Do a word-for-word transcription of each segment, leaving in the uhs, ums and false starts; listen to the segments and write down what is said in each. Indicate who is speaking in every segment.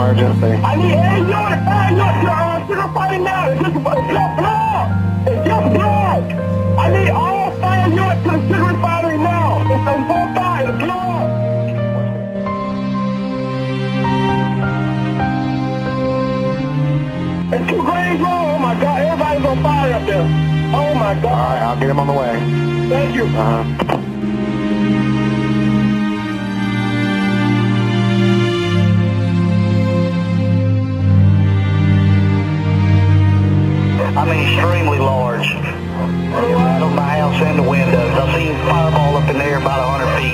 Speaker 1: emergency.
Speaker 2: I need eight units, five units, uh, sugar fighting now. It's just, it's just blood. It's just blood. I need all five units to the sugar refinery now. It's on full fire, it's blood. It's two grains low. Oh my God, everybody's on fire up there. Oh my God.
Speaker 1: All right, I'll get him on the way.
Speaker 2: Thank you.
Speaker 1: Uh-huh.
Speaker 3: I mean, extremely large. Right on my house and the windows. I've seen fireball up in there about a hundred feet.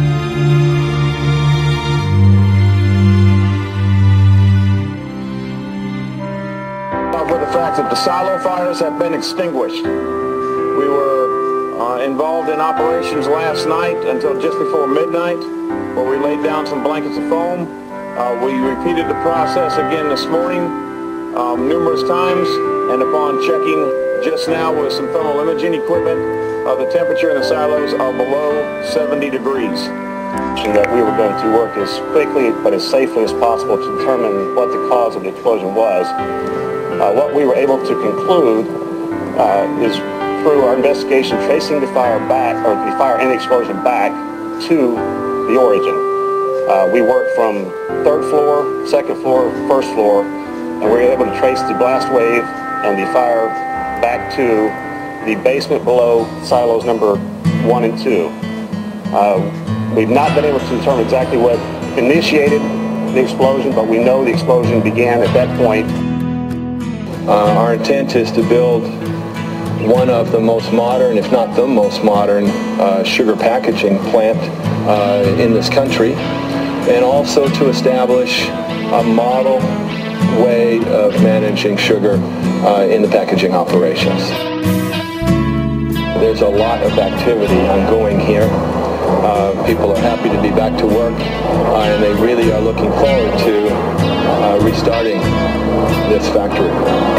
Speaker 4: With the fact that the silo fires have been extinguished. We were uh, involved in operations last night until just before midnight, where we laid down some blankets of foam. Uh, we repeated the process again this morning um, numerous times, and upon checking just now with some thermal imaging equipment, uh, the temperature in the silos are below seventy degrees.
Speaker 5: That we were going to work as quickly but as safely as possible to determine what the cause of the explosion was. Uh, what we were able to conclude uh, is through our investigation tracing the fire back, or the fire and the explosion back to the origin. Uh, we worked from third floor, second floor, first floor, and we were able to trace the blast wave and the fire back to the basement below silos number one and two. Uh, we've not been able to determine exactly what initiated the explosion, but we know the explosion began at that point.
Speaker 6: Uh, our intent is to build one of the most modern, if not the most modern, uh, sugar packaging plant uh, in this country, and also to establish a model way of managing sugar uh, in the packaging operations. There's a lot of activity ongoing here. Uh, people are happy to be back to work, uh, and they really are looking forward to uh, restarting this factory.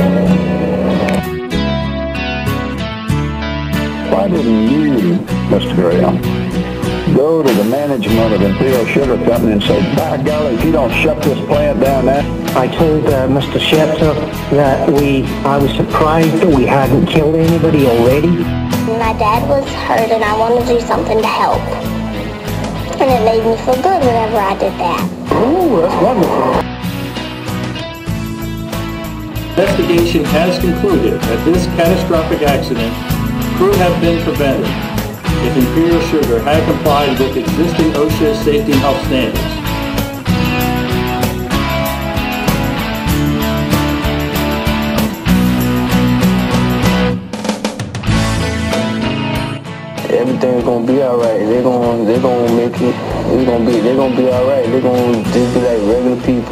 Speaker 7: Why didn't you, Mister Graham, go to the management of Imperial Sugar Company and say, by golly, if you don't shut this plant down now?
Speaker 8: I told uh, Mister Sheptor that we, I was surprised that we hadn't killed anybody already.
Speaker 9: My dad was hurt and I wanted to do something to help. And it made me feel good whenever I did that.
Speaker 7: Ooh, that's wonderful.
Speaker 10: Investigation has concluded that this catastrophic accident could have been prevented if Imperial Sugar had complied with existing OSHA safety and health standards.
Speaker 11: Everything's gonna be alright. They're gonna, they're gonna make it. It's gonna be, they're gonna be alright. They're gonna just be like regular people.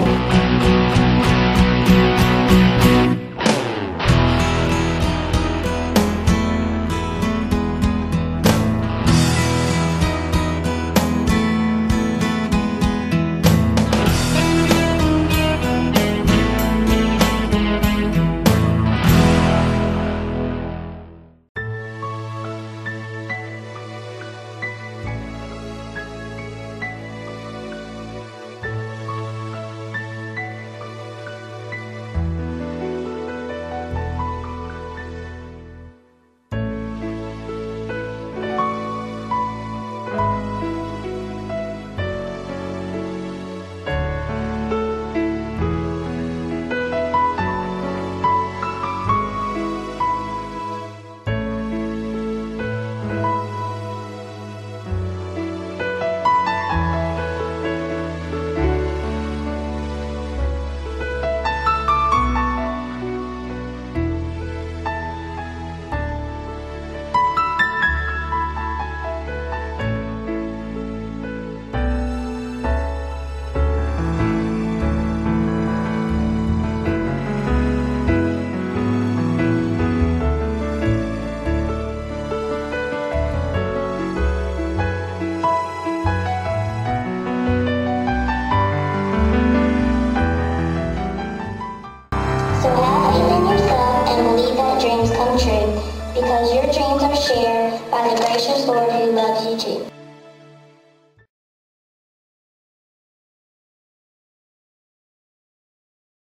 Speaker 9: Because your dreams are shared by the gracious Lord who loves you.